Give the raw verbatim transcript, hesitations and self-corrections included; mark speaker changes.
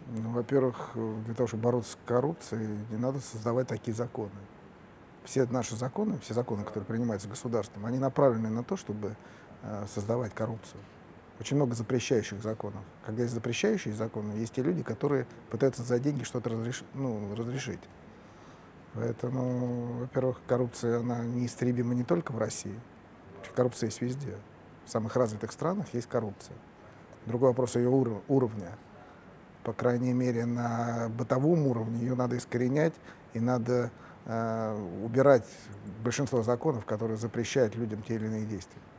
Speaker 1: Ну, во-первых, э, для того, чтобы бороться с коррупцией, не надо создавать такие законы. Все наши законы, все законы, которые принимаются государством, они направлены на то, чтобы э, создавать коррупцию. Очень много запрещающих законов. Когда есть запрещающие законы, есть те люди, которые пытаются за деньги что-то разреш... ну, разрешить. Поэтому, во-первых, коррупция, она неистребима не только в России. Вообще коррупция есть везде. В самых развитых странах есть коррупция. Другой вопрос ее уров- уровня. По крайней мере, на бытовом уровне ее надо искоренять, и надо э, убирать большинство законов, которые запрещают людям те или иные действия.